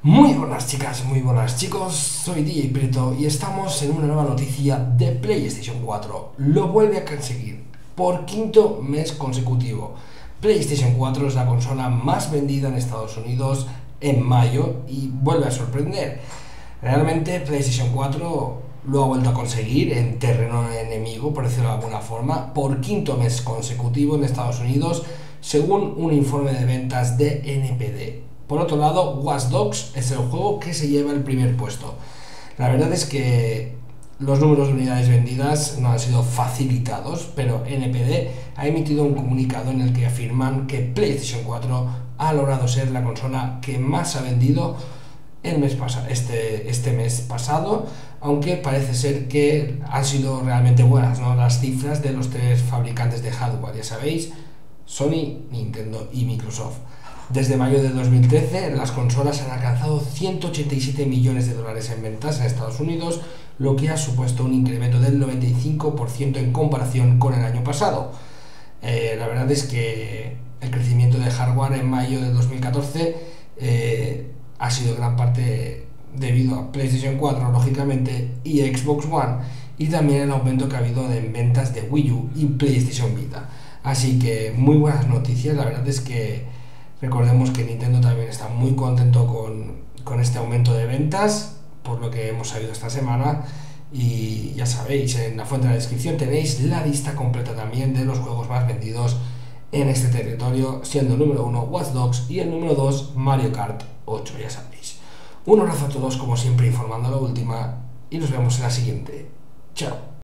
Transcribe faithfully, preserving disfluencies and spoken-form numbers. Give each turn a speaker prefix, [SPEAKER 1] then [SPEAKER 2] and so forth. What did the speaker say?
[SPEAKER 1] Muy buenas chicas, muy buenas chicos, soy D J Preto y estamos en una nueva noticia de PlayStation cuatro. Lo vuelve a conseguir por quinto mes consecutivo. PlayStation cuatro es la consola más vendida en Estados Unidos en mayo y vuelve a sorprender. Realmente PlayStation cuatro lo ha vuelto a conseguir en terreno enemigo, por decirlo de alguna forma, por quinto mes consecutivo en Estados Unidos, según un informe de ventas de N P D. Por otro lado, Watch Dogs es el juego que se lleva el primer puesto. La verdad es que los números de unidades vendidas no han sido facilitados, pero N P D ha emitido un comunicado en el que afirman que PlayStation cuatro ha logrado ser la consola que más ha vendido el mes pasado, este, este mes pasado, aunque parece ser que han sido realmente buenas, ¿no?, las cifras de los tres fabricantes de hardware, ya sabéis, Sony, Nintendo y Microsoft. Desde mayo de dos mil trece, las consolas han alcanzado ciento ochenta y siete millones de dólares en ventas en Estados Unidos, lo que ha supuesto un incremento del noventa y cinco por ciento en comparación con el año pasado. Eh, la verdad es que el crecimiento de hardware en mayo de dos mil catorce eh, ha sido en gran parte debido a PlayStation cuatro, lógicamente, y Xbox One, y también el aumento que ha habido en ventas de Wii U y PlayStation Vita. Así que muy buenas noticias. La verdad es que recordemos que Nintendo también está muy contento con, con este aumento de ventas, por lo que hemos sabido esta semana. Y ya sabéis, en la fuente de la descripción tenéis la lista completa también de los juegos más vendidos en este territorio, siendo el número uno Watch Dogs y el número dos Mario Kart ocho, ya sabéis. Un abrazo a todos, como siempre, informando a la última, y nos vemos en la siguiente. Chao.